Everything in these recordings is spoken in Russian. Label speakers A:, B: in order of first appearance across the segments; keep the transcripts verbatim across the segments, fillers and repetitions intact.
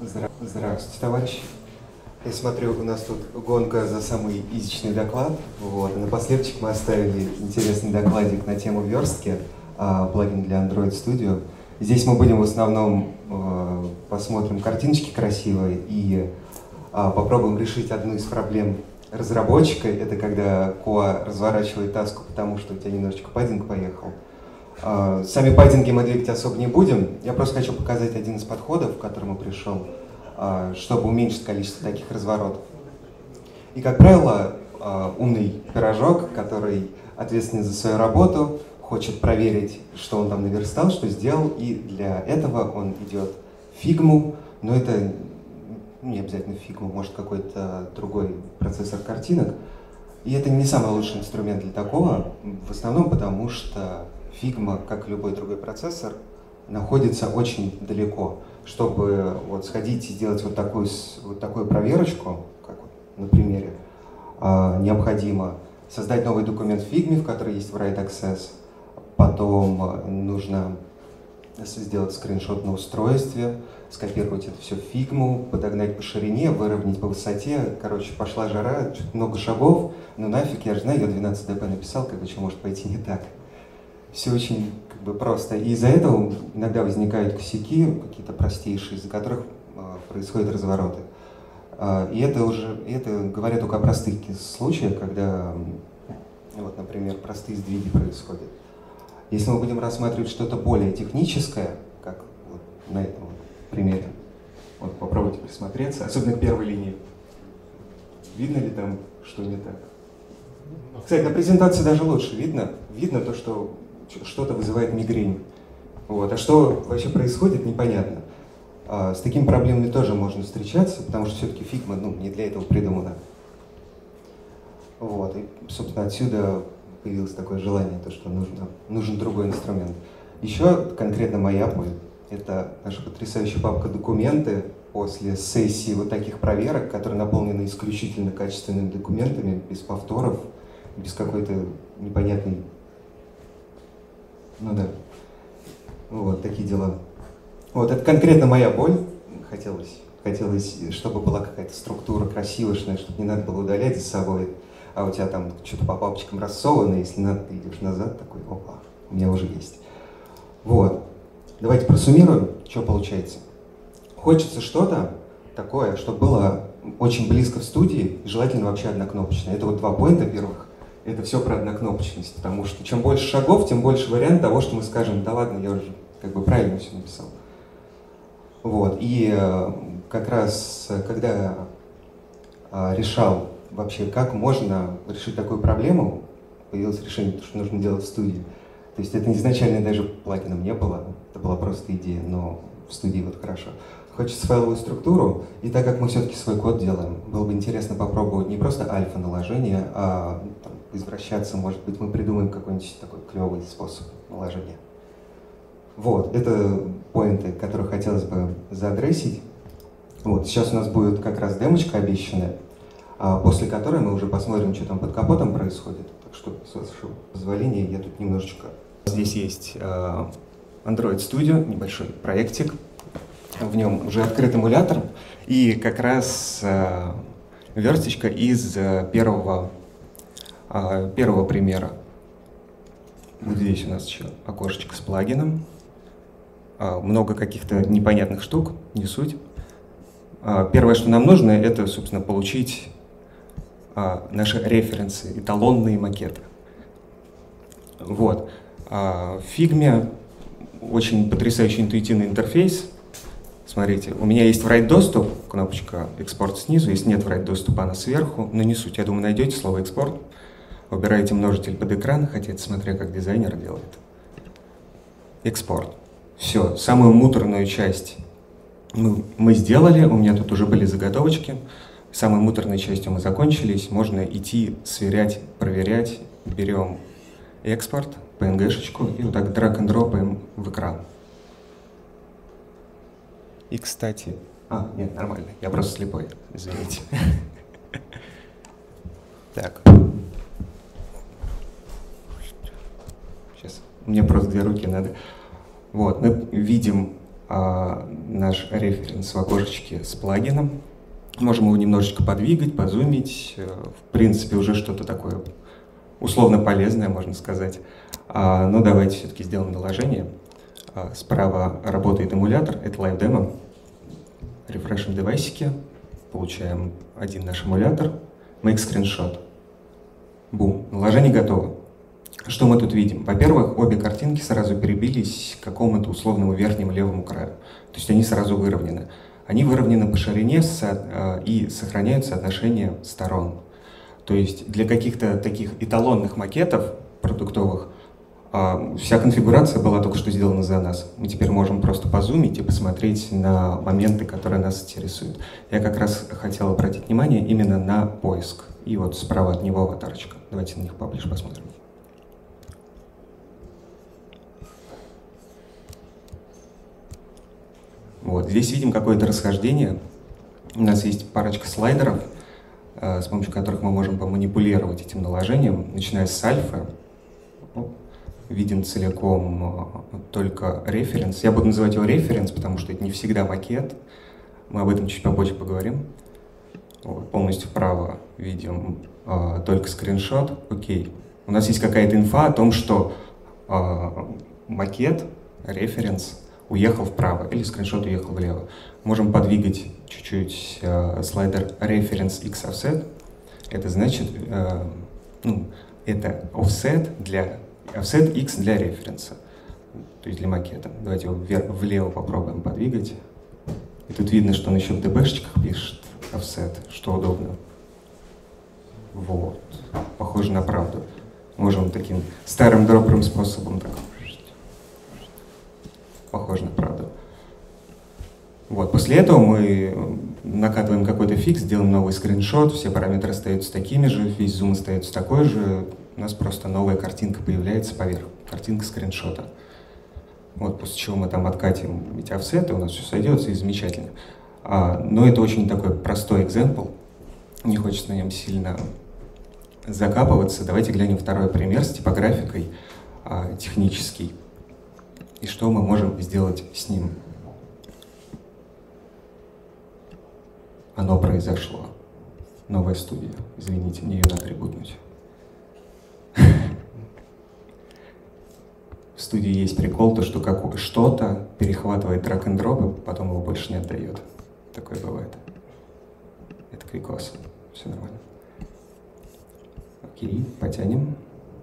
A: Здра... Здравствуйте, товарищи. Я смотрю, у нас тут гонка за самый изичный доклад. Вот. И напоследок мы оставили интересный докладик на тему верстки, а, плагин для Android Studio. Здесь мы будем в основном э, посмотрим картиночки красивые и э, попробуем решить одну из проблем разработчика. Это когда коа разворачивает таску, потому что у тебя немножечко паддинг поехал. Э, сами паддинги мы двигать особо не будем. Я просто хочу показать один из подходов, к которому пришел, э, чтобы уменьшить количество таких разворотов. И, как правило, э, умный пирожок, который ответственен за свою работу, хочет проверить, что он там наверстал, что сделал, и для этого он идет в Figma, но это не обязательно Figma, может какой-то другой процессор картинок. И это не самый лучший инструмент для такого, в основном потому, что Figma, как и любой другой процессор, находится очень далеко. Чтобы вот сходить и сделать вот такую, вот такую проверочку, как вот на примере, необходимо создать новый документ в Figma, в который есть write access. Потом нужно сделать скриншот на устройстве, скопировать это все в Figma, подогнать по ширине, выровнять по высоте. Короче, пошла жара, много шагов, но нафиг, я же знаю, я двенадцать дэ пэ написал, как бы что может пойти не так. Все очень как бы просто. И из-за этого иногда возникают косяки, какие-то простейшие, из-за которых э, происходят развороты. Э, и это уже, это говорят только о простых случаях, когда, вот, например, простые сдвиги происходят. Если мы будем рассматривать что-то более техническое, как вот на этом примере, вот попробуйте присмотреться, особенно к первой линии. Видно ли там, что не так? Кстати, на презентации даже лучше видно. Видно то, что что-то вызывает мигрень. Вот. А что вообще происходит, непонятно. А с такими проблемами тоже можно встречаться, потому что все-таки Figma, ну, не для этого придумана. Вот. И, собственно, отсюда появилось такое желание, то, что нужно, нужен другой инструмент. Еще конкретно моя боль — это наша потрясающая папка «Документы» после сессии вот таких проверок, которые наполнены исключительно качественными документами, без повторов, без какой-то непонятной... Ну да, вот такие дела. Вот это конкретно моя боль. Хотелось, хотелось, чтобы была какая-то структура красивая, чтобы не надо было удалять за собой. А у тебя там что-то по папочкам рассовано, если надо, ты идешь назад, такой, опа, у меня уже есть. Вот. Давайте просуммируем, что получается. Хочется что-то такое, чтобы было очень близко в студии, желательно вообще однокнопочное. Это вот два поинта первых. Это все про однокнопочность, потому что чем больше шагов, тем больше вариант того, что мы скажем, да ладно, я уже как бы правильно все написал. Вот. И как раз, когда решал вообще, как можно решить такую проблему, появилось решение, что нужно делать в студии. То есть это изначально даже плагином не было, это была просто идея, но в студии вот хорошо. Хочется файловую структуру, и так как мы все-таки свой код делаем, было бы интересно попробовать не просто альфа-наложение, а там, извращаться, может быть, мы придумаем какой-нибудь такой клевый способ наложения. Вот, это поинты, которые хотелось бы заадресить. Вот, сейчас у нас будет как раз демочка обещанная, после которой мы уже посмотрим, что там под капотом происходит. Так что, с вашего позволения, я тут немножечко... Здесь есть э, Android Studio, небольшой проектик. В нем уже открыт эмулятор. И как раз э, версточка из э, первого, э, первого примера. Вот здесь у нас еще окошечко с плагином. Э, много каких-то непонятных штук, не суть. Э, первое, что нам нужно, это, собственно, получить наши референсы, эталонные макеты. Вот. В Figma очень потрясающий интуитивный интерфейс. Смотрите, у меня есть write доступ, кнопочка экспорт снизу, если нет write доступа, она сверху, но не суть. Я думаю, найдете слово экспорт, выбираете множитель под экран, хотя это смотря как дизайнер делает. Экспорт. Все, самую муторную часть мы, мы сделали, у меня тут уже были заготовочки. Самой муторной частью мы закончились, можно идти сверять, проверять. Берем экспорт, пи эн джи-шечку и вот так драг-н-дропаем в экран. И, кстати... А, нет, нормально, я просто слепой, извините. Так. Сейчас, мне просто две руки надо. Вот, мы видим а, наш референс в окошечке с плагином. Можем его немножечко подвигать, позумить. В принципе, уже что-то такое условно полезное, можно сказать. А, но давайте все-таки сделаем наложение. А, справа работает эмулятор, это LiveDemo. Рефрешим девайсики, получаем один наш эмулятор, make screenshot. Бум, наложение готово. Что мы тут видим? Во-первых, обе картинки сразу перебились к какому-то условному верхнему левому краю. То есть они сразу выровнены. Они выровнены по ширине и сохраняют соотношение сторон. То есть для каких-то таких эталонных макетов продуктовых вся конфигурация была только что сделана за нас. Мы теперь можем просто позумить и посмотреть на моменты, которые нас интересуют. Я как раз хотел обратить внимание именно на поиск. И вот справа от него аватарочка. Давайте на них поближе посмотрим. Вот. Здесь видим какое-то расхождение. У нас есть парочка слайдеров, с помощью которых мы можем поманипулировать этим наложением, начиная с альфа. Виден целиком только референс. Я буду называть его референс, потому что это не всегда макет. Мы об этом чуть попозже поговорим. Вот. Полностью вправо видим а, только скриншот. Окей. У нас есть какая-то инфа о том, что а, макет, референс, уехал вправо или скриншот уехал влево. Можем подвигать чуть-чуть а, слайдер reference x offset. Это значит, а, ну, это offset для offset x для референса, то есть для макета. Давайте его вверх, влево попробуем подвигать. И тут видно, что он еще в db-шечках пишет offset, что удобно. Вот. Похоже на правду. Можем таким старым дроперым способом так. Похоже на правду. Вот. После этого мы накатываем какой-то фикс, делаем новый скриншот, все параметры остаются такими же, весь зум остается такой же. У нас просто новая картинка появляется поверх, картинка скриншота. Вот, после чего мы там откатим эти офсеты, у нас все сойдется и замечательно. А, но это очень такой простой экземпл, не хочется на нем сильно закапываться. Давайте глянем второй пример с типографикой а, технический. И что мы можем сделать с ним. Оно произошло. Новая студия. Извините, мне ее надо ребутнуть. В студии есть прикол, то, что как что-то перехватывает драг-н-дроп, потом его больше не отдает. Такое бывает. Это крикос. Все нормально. Окей, потянем.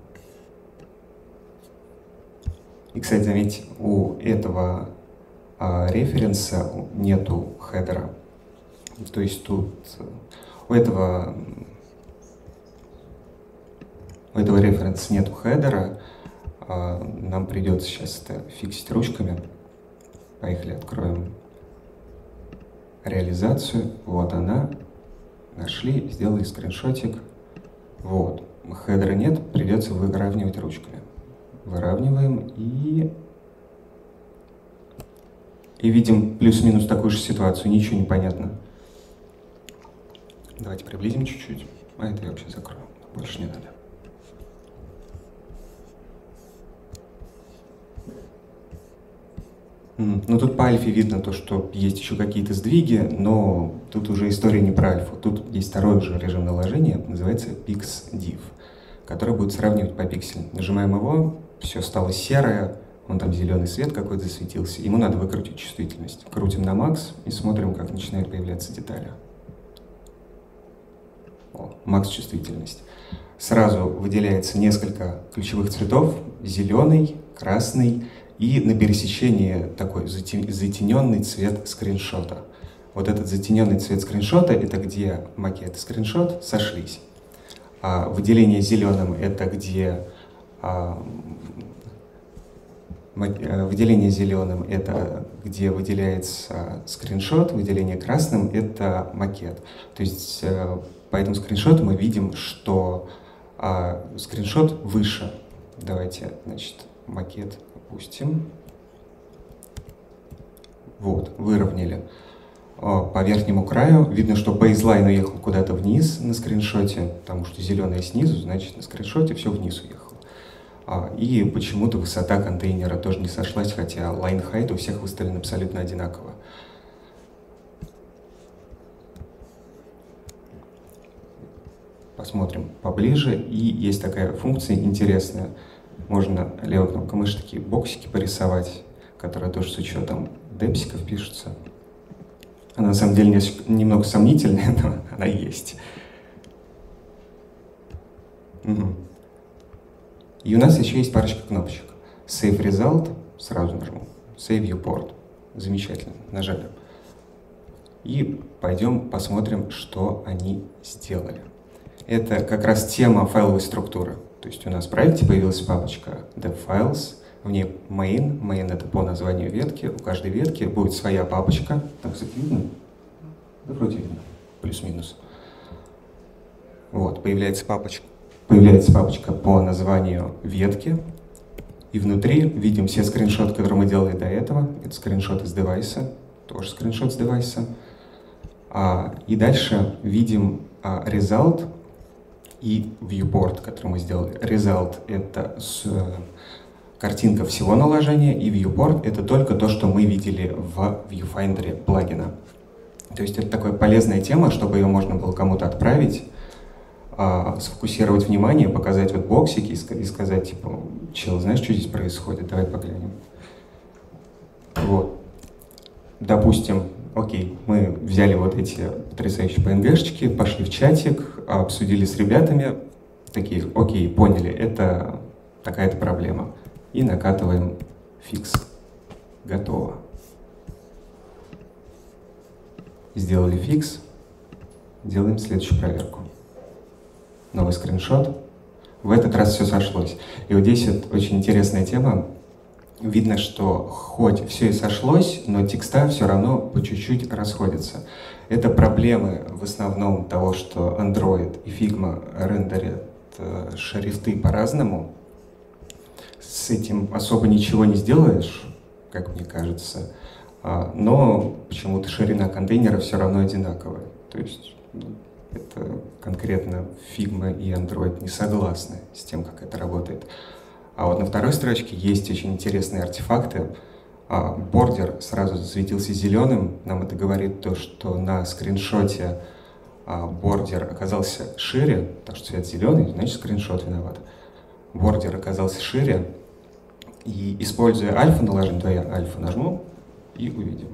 A: И, кстати, заметьте, у этого а, референса нету хедера. То есть тут у этого, у этого референса нету хедера. Нам придется сейчас это фиксить ручками. Поехали, откроем реализацию. Вот она. Нашли, сделали скриншотик. Вот. Хедера нет, придется выравнивать ручками. Выравниваем и... И видим плюс-минус такую же ситуацию. Ничего не понятно. Давайте приблизим чуть-чуть. А это я вообще закрою. Больше не надо. Ну, тут по альфе видно то, что есть еще какие-то сдвиги, но тут уже история не про альфу. Тут есть второй же режим наложения, называется PixDiff, который будет сравнивать по пикселям. Нажимаем его, все стало серое, он там зеленый свет какой-то засветился. Ему надо выкрутить чувствительность. Крутим на макс и смотрим, как начинают появляться детали. О, макс чувствительность. Сразу выделяется несколько ключевых цветов: зеленый, красный и на пересечении такой затененный цвет скриншота. Вот этот затененный цвет скриншота — это где макет и скриншот сошлись. А выделение зеленым — это где а, выделение зеленым — это где выделяется скриншот, выделение красным — это макет. То есть по этому скриншоту мы видим, что а, скриншот выше. Давайте, значит, макет опустим. Вот, выровняли. По верхнему краю видно, что бейзлайн уехал куда-то вниз на скриншоте, потому что зеленое снизу, значит, на скриншоте все вниз уехало. И почему-то высота контейнера тоже не сошлась, хотя line height у всех выставлен абсолютно одинаково. Посмотрим поближе. И есть такая функция интересная. Можно левой кнопкой мыши такие боксики порисовать, которые тоже с учетом депсиков пишутся. Она на самом деле немного сомнительная, но она есть. Угу. И у нас еще есть парочка кнопочек. Save Result, сразу нажму. Save Viewport. Замечательно, нажали. И пойдем посмотрим, что они сделали. Это как раз тема файловой структуры. То есть у нас в проекте появилась папочка DevFiles, в ней main. Main — это по названию ветки. У каждой ветки будет своя папочка. Так, кстати, видно? Да, вроде видно. Плюс-минус. Вот, появляется папочка. Появляется папочка по названию ветки. И внутри видим все скриншоты, которые мы делали до этого. Это скриншот из девайса. Тоже скриншот с девайса. А, и дальше видим а, result и viewport, который мы сделали. Result — это с, картинка всего наложения, и viewport — это только то, что мы видели в viewfinder плагина. То есть это такая полезная тема, чтобы ее можно было кому-то отправить, а, сфокусировать внимание, показать вот боксики и, и сказать, типа, чел, знаешь, что здесь происходит? Давай поглянем. Вот. Допустим, окей, мы взяли вот эти потрясающие пи эн джи-шечки, пошли в чатик, обсудили с ребятами, такие, окей, поняли, это такая-то проблема. И накатываем фикс. Готово. Сделали фикс, делаем следующую проверку. Новый скриншот. В этот раз все сошлось. И вот здесь вот очень интересная тема. Видно, что хоть все и сошлось, но текста все равно по чуть-чуть расходятся. Это проблемы в основном того, что Android и Figma рендерят э, шрифты по-разному. С этим особо ничего не сделаешь, как мне кажется, а, но почему-то ширина контейнера все равно одинаковая. То есть ну, это конкретно Figma и Android не согласны с тем, как это работает. А вот на второй строчке есть очень интересные артефакты. Бордер сразу засветился зеленым. Нам это говорит то, что на скриншоте бордер оказался шире, так что цвет зеленый, значит скриншот виноват. Бордер оказался шире. И используя альфа наложим, то я альфа нажму и увидим.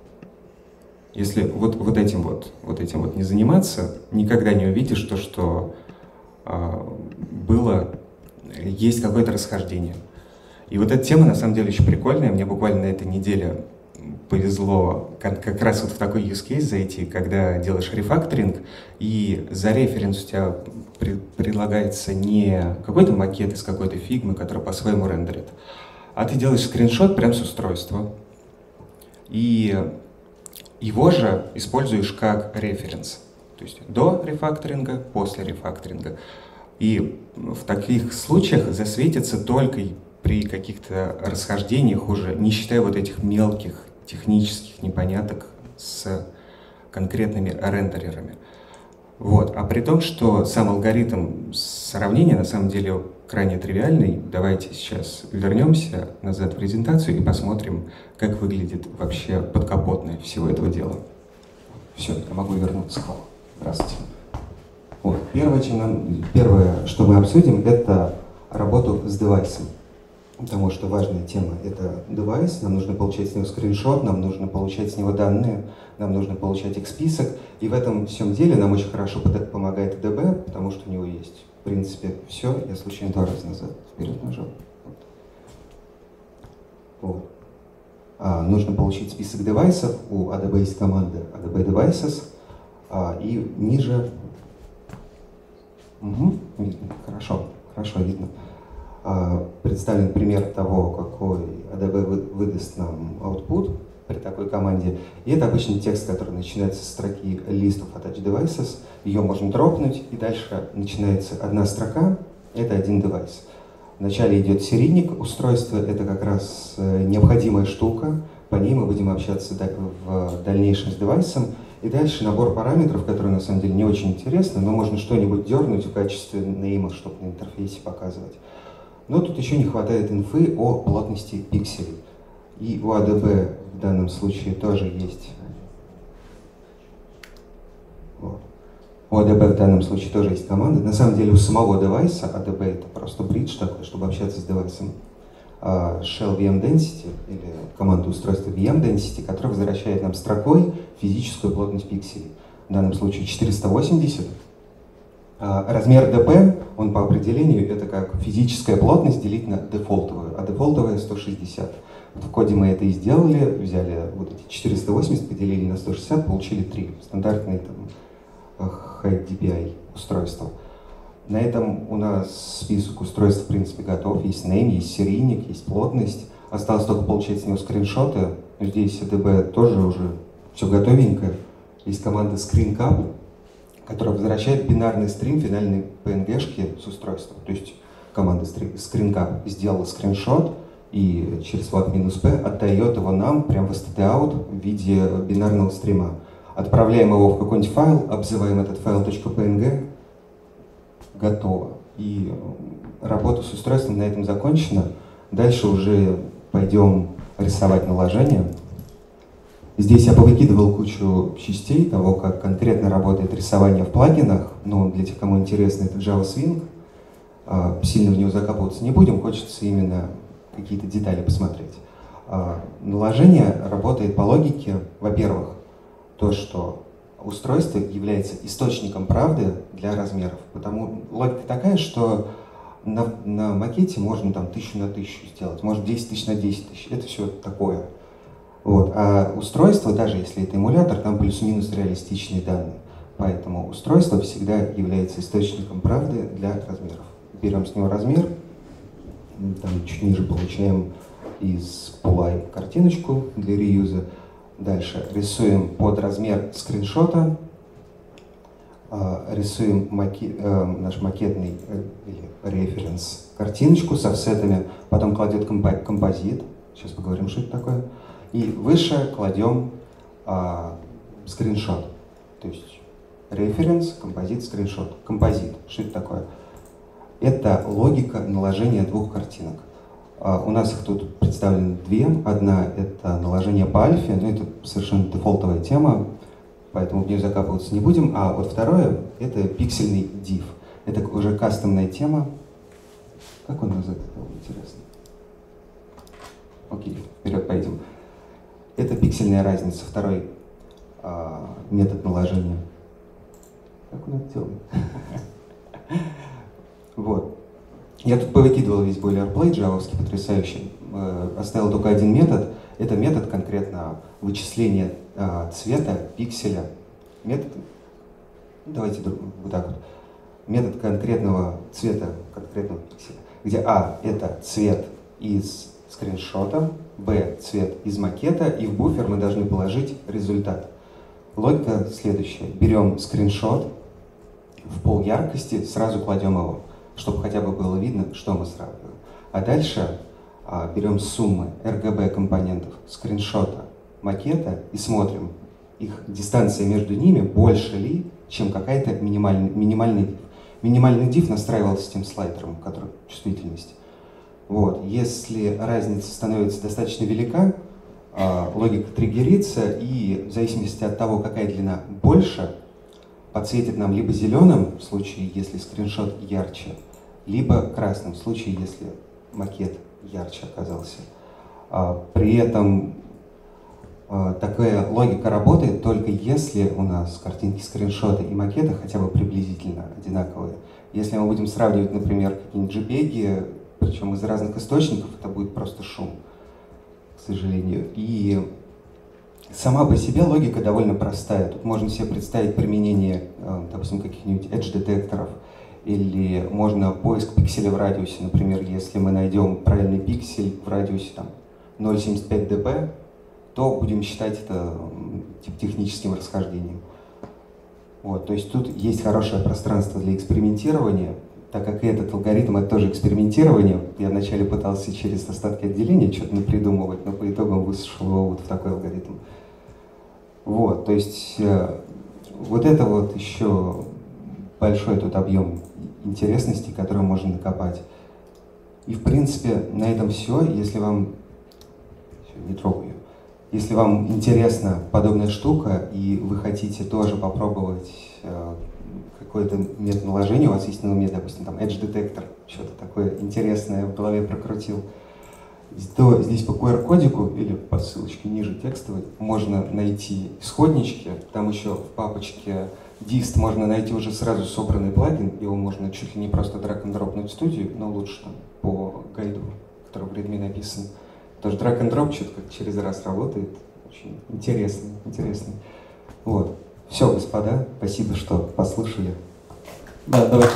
A: Если вот, вот, этим, вот, вот этим вот не заниматься, никогда не увидишь то, что а, было... есть какое-то расхождение. И вот эта тема на самом деле очень прикольная. Мне буквально на этой неделе повезло как, как раз вот в такой use case зайти, когда делаешь рефакторинг, и за референс у тебя при, предлагается не какой-то макет из какой-то фигмы, который по-своему рендерит, а ты делаешь скриншот прямо с устройства. И его же используешь как референс. То есть до рефакторинга, после рефакторинга. И в таких случаях засветится только при каких-то расхождениях уже, не считая вот этих мелких технических непоняток с конкретными рендерерами. Вот. А при том, что сам алгоритм сравнения на самом деле крайне тривиальный, давайте сейчас вернемся назад в презентацию и посмотрим, как выглядит вообще подкапотное всего этого дела. Все, я могу вернуться. Здравствуйте. Вот. Первое, чем нам, первое, что мы обсудим, это работу с девайсом. Потому что важная тема — это девайс, нам нужно получать с него скриншот, нам нужно получать с него данные, нам нужно получать их список. И в этом всем деле нам очень хорошо помогает ди би, потому что у него есть, в принципе, все. Я случайно два раза назад вперед нажал. Вот. Вот. А, нужно получить список девайсов, у эй ди би есть команда эй ди би Devices, а, и ниже... Угу, видно, хорошо, хорошо видно. А, представлен пример того, какой эй ди би выдаст нам output при такой команде. И это обычный текст, который начинается с строки list of attached devices. Ее можно дропнуть, и дальше начинается одна строка, это один девайс. Вначале идет серийник устройства, это как раз необходимая штука, по ней мы будем общаться в дальнейшем с девайсом. И дальше набор параметров, которые на самом деле не очень интересны, но можно что-нибудь дернуть в качестве нейма, чтобы на интерфейсе показывать. Но тут еще не хватает инфы о плотности пикселей. И у эй ди би в данном случае тоже есть. Вот. У эй ди би в данном случае тоже есть команда. На самом деле у самого девайса, эй ди би это просто бридж такой, чтобы общаться с девайсом, shell ви эм density, или команда устройства ви эм density, которая возвращает нам строкой физическую плотность пикселей. В данном случае четыреста восемьдесят. Размер ди пи, он по определению, это как физическая плотность делить на дефолтовую, а дефолтовая сто шестьдесят. В коде мы это и сделали, взяли вот эти четыреста восемьдесят, поделили на сто шестьдесят, получили три стандартные там эйч ди пи ай устройства. На этом у нас список устройств в принципе готов. Есть name, есть серийник, есть плотность. Осталось только получать с него скриншоты. Здесь эй ди би тоже уже все готовенько. Есть команда ScreenCap, которая возвращает бинарный стрим финальной пи эн джи-шки с устройства. То есть команда ScreenCap сделала скриншот и через flag-p отдает его нам прямо в эс ти ди-out в виде бинарного стрима. Отправляем его в какой-нибудь файл, обзываем этот файл .png, готово. И работа с устройством на этом закончена. Дальше уже пойдем рисовать наложение. Здесь я повыкидывал кучу частей того, как конкретно работает рисование в плагинах. Но для тех, кому интересно, это Java Swing. Сильно в него закапываться не будем, хочется именно какие-то детали посмотреть. Наложение работает по логике, во-первых, то, что устройство является источником правды для размеров. Потому логика такая, что на, на макете можно там тысячу на тысячу сделать, может десять тысяч на десять тысяч. Это все такое. Вот. А устройство, даже если это эмулятор, там плюс-минус реалистичные данные. Поэтому устройство всегда является источником правды для размеров. Берем с него размер, там чуть ниже получаем из пулай картиночку для реюза. Дальше рисуем под размер скриншота, рисуем маки, э, наш макетный э, или референс картиночку с офсетами, потом кладет композит, сейчас поговорим, что это такое, и выше кладем э, скриншот, то есть референс, композит, скриншот. Композит, что это такое? Это логика наложения двух картинок. Uh, у нас их тут представлено две. Одна — это наложение по альфе, но это совершенно дефолтовая тема, поэтому в нее закапываться не будем. А вот второе — это пиксельный div. Это уже кастомная тема. Как он называется? Интересно. Окей, вперед пойдем. Это пиксельная разница, второй uh, метод наложения. Как он это делает? Вот. Я тут повыкидывал весь бойлерплейт джавовский потрясающий, э, оставил только один метод. Это метод конкретно вычисления э, цвета пикселя. Метод, ну, давайте вот так вот. Метод конкретного цвета конкретного пикселя, где А — это цвет из скриншота, Б — цвет из макета, и в буфер мы должны положить результат. Логика следующая. Берем скриншот, в пол яркости сразу кладем его, чтобы хотя бы было видно, что мы сравниваем. А дальше а, берем суммы эр джи би компонентов скриншота, макета и смотрим, их дистанция между ними больше ли, чем какая-то минимальный, минимальный div. Минимальный div настраивался тем слайдером, который чувствительность. Вот. Если разница становится достаточно велика, а, логика триггерится, и в зависимости от того, какая длина больше, подсветит нам либо зеленым, в случае, если скриншот ярче, либо красным, в случае, если макет ярче оказался. При этом такая логика работает только если у нас картинки скриншота и макета хотя бы приблизительно одинаковые. Если мы будем сравнивать, например, какие-нибудь джей-пеги, причем из разных источников, это будет просто шум, к сожалению. И сама по себе логика довольно простая. Тут можно себе представить применение, допустим, каких-нибудь edge-детекторов, или можно поиск пикселя в радиусе. Например, если мы найдем правильный пиксель в радиусе там, ноль целых семьдесят пять дБ, то будем считать это типа, техническим расхождением. Вот, то есть тут есть хорошее пространство для экспериментирования, так как и этот алгоритм — это тоже экспериментирование. Я вначале пытался через остатки отделения что-то напридумывать, но по итогам высушил его вот в такой алгоритм. Вот, то есть э, вот это вот еще большой тут объем интересностей, которые можно накопать. И в принципе на этом все. Если вам... Не трогаю. Если вам интересна подобная штука, и вы хотите тоже попробовать э, какое-то метод наложения, у вас есть на уме, допустим, там Edge Detector, что-то такое интересное в голове прокрутил, то здесь по ку ар кодику или по ссылочке ниже текстовой можно найти исходнички, там еще в папочке дист можно найти уже сразу собранный плагин, его можно чуть ли не просто драг-н-дропнуть в студию, но лучше там по гайду, который в Redmi написан. Тоже drag-and-drop что-то как через раз работает. Очень интересный, интересный. Вот. Все, господа, спасибо, что послушали.
B: Да, давайте.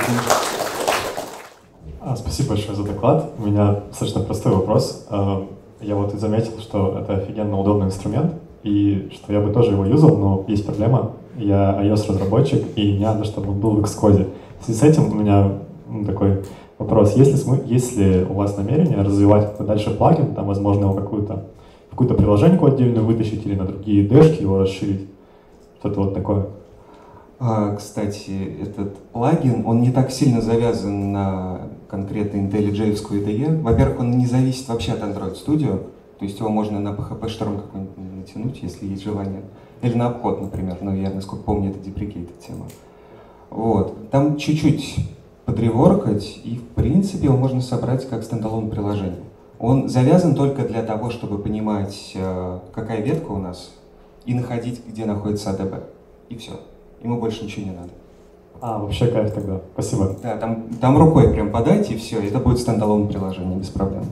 B: А, спасибо большое за доклад. У меня достаточно простой вопрос. Я вот и заметил, что это офигенно удобный инструмент, и что я бы тоже его юзал, но есть проблема. Я iOS-разработчик, и мне надо, чтобы он был в Xcode. В связи с этим у меня ну, такой... Вопрос, есть ли, смы... есть ли у вас намерение развивать дальше плагин, там, возможно, его какую-то какую-то приложеньку отдельную вытащить или на другие дэшки его расширить? Что-то вот такое.
A: А, кстати, этот плагин, он не так сильно завязан на конкретно IntelliJ-евскую ай ди и. Во-первых, он не зависит вообще от Android Studio, то есть его можно на пи эйч пи-шторм какой-нибудь натянуть, если есть желание. Или на обход, например, но я, насколько помню, это deprecated тема. Вот. Там чуть-чуть подреворкать, и в принципе его можно собрать как стендалон приложение. Он завязан только для того, чтобы понимать, какая ветка у нас, и находить, где находится эй ди би. И все. Ему больше ничего не надо.
B: А, вообще кайф тогда. Спасибо.
A: Да, там, там рукой прям подайте, и все. Это будет стендалон приложение, без проблем.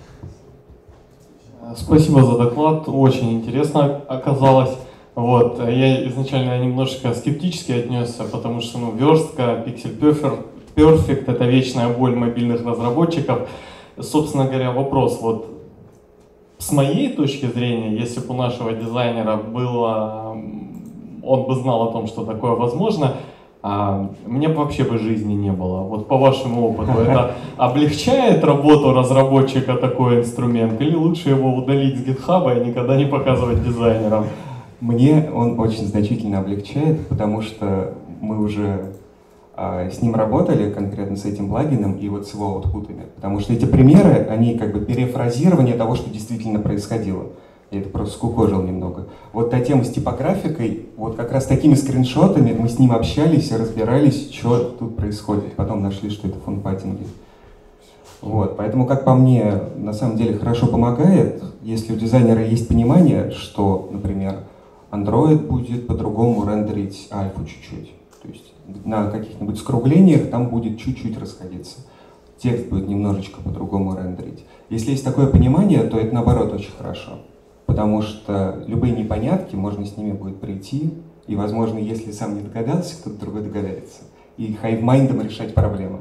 C: Спасибо за доклад. Очень интересно оказалось. Вот. Я изначально немножко скептически отнесся, потому что ну, верстка, Pixel Perfect, Perfect — это вечная боль мобильных разработчиков. Собственно говоря, вопрос, вот с моей точки зрения, если бы у нашего дизайнера было, он бы знал о том, что такое возможно, мне бы вообще бы жизни не было. Вот по вашему опыту, это облегчает работу разработчика такой инструмент, или лучше его удалить с GitHub и никогда не показывать дизайнерам?
A: Мне он очень значительно облегчает, потому что мы уже с ним работали, конкретно с этим плагином и вот с его аутпутами. Потому что эти примеры, они как бы перефразирование того, что действительно происходило. Я это просто скукожил немного. Вот та тема с типографикой, вот как раз такими скриншотами мы с ним общались и разбирались, что тут происходит. Потом нашли, что это фон-паттинги. Вот, поэтому, как по мне, на самом деле хорошо помогает, если у дизайнера есть понимание, что, например, Android будет по-другому рендерить альфу чуть-чуть. То есть на каких-нибудь скруглениях там будет чуть-чуть расходиться. Текст будет немножечко по-другому рендерить. Если есть такое понимание, то это наоборот очень хорошо. Потому что любые непонятки, можно с ними будет прийти, и, возможно, если сам не догадался, кто-то другой догадается. И хайв-майндом решать проблемы.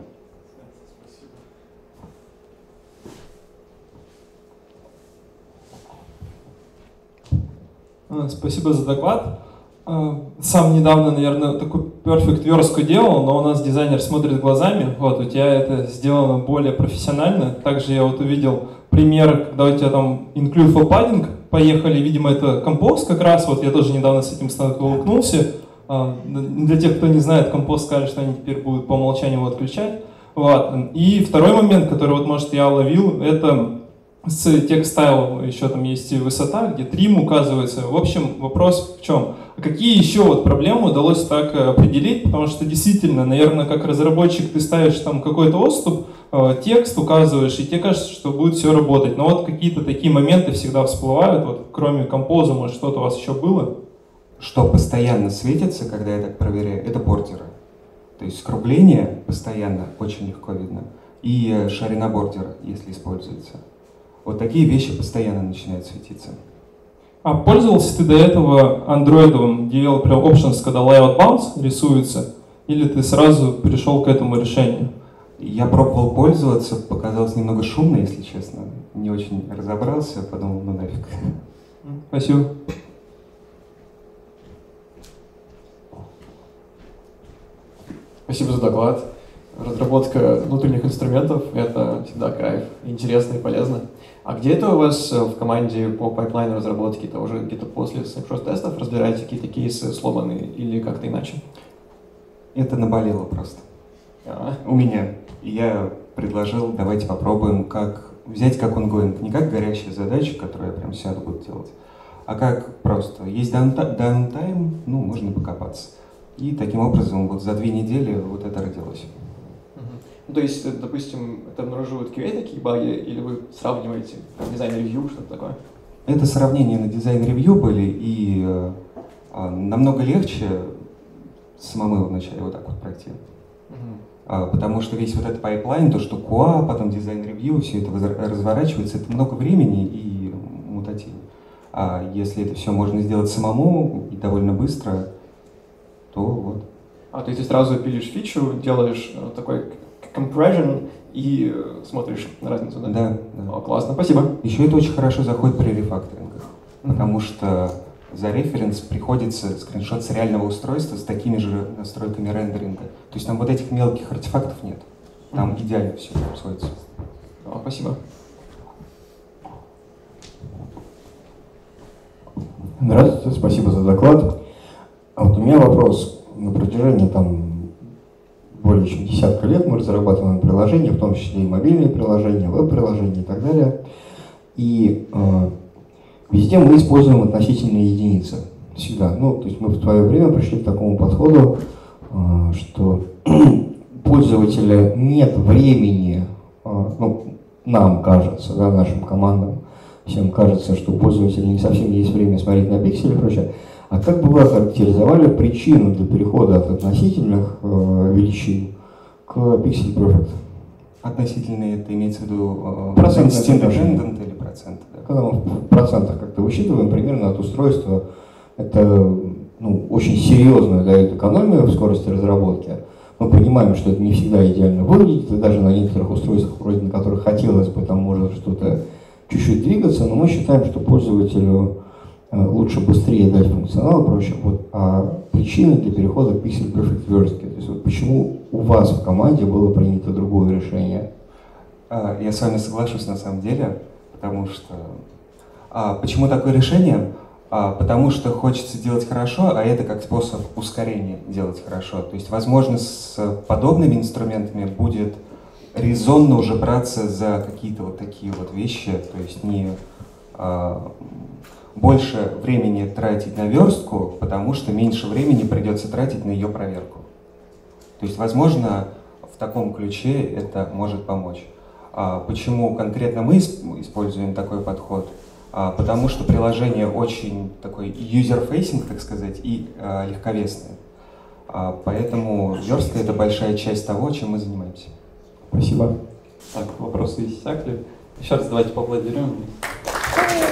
D: Спасибо за доклад. Сам недавно, наверное, такую Perfect верстку делал, но у нас дизайнер смотрит глазами. Вот, у тебя это сделано более профессионально. Также я вот увидел пример, когда у тебя там include for padding поехали, видимо, это Compose как раз. Вот я тоже недавно с этим столкнулся. Для тех, кто не знает, Compose сказали, что они теперь будут по умолчанию его отключать. Вот. И второй момент, который, вот, может, я уловил, это с TextStyle еще там есть и высота, где трим указывается. В общем, вопрос в чем? Какие еще вот проблемы удалось так определить? Потому что действительно, наверное, как разработчик ты ставишь там какой-то отступ, текст указываешь, и тебе кажется, что будет все работать. Но вот какие-то такие моменты всегда всплывают. Вот кроме композа, может, что-то у вас еще было?
A: Что постоянно светится, когда я так проверяю, это бордеры. То есть скругление постоянно очень легко видно. И ширина бордера, если используется. Вот такие вещи постоянно начинают светиться.
D: А пользовался ты до этого андроидовым developer options, когда layout bounce рисуется? Или ты сразу пришел к этому решению?
A: Я пробовал пользоваться, показалось немного шумно, если честно. Не очень разобрался, подумал, ну нафиг.
D: Спасибо.
B: Спасибо за доклад. Разработка внутренних инструментов — это всегда кайф, интересно и полезно. А где это у вас в команде по пайплайну разработки? Это уже где-то после снапшот-тестов разбираете какие-то кейсы сломанные или как-то иначе?
A: Это наболело просто.
B: А.
A: У меня. Я предложил, давайте попробуем как взять как ongoing, не как горящая задача, которую я прям сяду буду делать, а как просто есть даунтайм, ну, можно покопаться. И таким образом вот за две недели вот это родилось.
E: Ну, то есть, допустим, это обнаруживают кью эй такие баги, или вы сравниваете дизайн-ревью, что-то такое?
A: Это сравнения на дизайн-ревью были, и э, намного легче самому его вначале вот так вот пройти. Uh-huh. А, потому что весь вот этот пайплайн, то, что кью эй, потом дизайн-ревью, все это разворачивается, это много времени и мутативно. А если это все можно сделать самому и довольно быстро, то вот.
E: А, то есть ты сразу пилишь фичу, делаешь такой compression и смотришь на разницу, да?
A: Да, да.
E: О, классно, спасибо.
A: Еще это очень хорошо заходит при рефакторингах, mm-hmm. потому что за референс приходится скриншот с реального устройства с такими же настройками рендеринга. То есть там вот этих мелких артефактов нет. Там mm-hmm. идеально все сводится.
E: О, спасибо.
F: Здравствуйте, спасибо за доклад. А вот у меня вопрос. На протяжении там более чем десятка лет мы разрабатываем приложения, в том числе и мобильные приложения, веб-приложения и так далее. И э, везде мы используем относительные единицы. Всегда. Ну, то есть мы в свое время пришли к такому подходу, э, что пользователя нет времени, э, ну, нам кажется, да, нашим командам, всем кажется, что у пользователя не совсем есть время смотреть на пиксели и прочее. А как бы вы охарактеризовали причину для перехода от относительных э, величин к Pixel Perfect?
A: Относительные, это имеется в виду
F: процент
A: independent или процент? Да?
F: Когда мы в процентах как-то высчитываем примерно от устройства, это ну, очень серьезную дает экономию в скорости разработки. Мы понимаем, что это не всегда идеально выглядит, и даже на некоторых устройствах, вроде на которых хотелось бы, там может что-то чуть-чуть двигаться, но мы считаем, что пользователю лучше быстрее дать функционал и прочее. Вот, а причины для перехода к Pixel Perfect верстке? То есть вот почему у вас в команде было принято другое решение?
A: Я с вами соглашусь на самом деле, потому что... А, почему такое решение? А, потому что хочется делать хорошо, а это как способ ускорения делать хорошо. То есть, возможно, с подобными инструментами будет резонно уже браться за какие-то вот такие вот вещи, то есть не... А, больше времени тратить на верстку, потому что меньше времени придется тратить на ее проверку. То есть, возможно, в таком ключе это может помочь. А почему конкретно мы используем такой подход? А потому что приложение очень такой user-facing, так сказать, и а, легковесное. А поэтому верстка — это большая часть того, чем мы занимаемся.
F: Спасибо.
C: Так, вопросы иссякли. Еще раз давайте поаплодируем.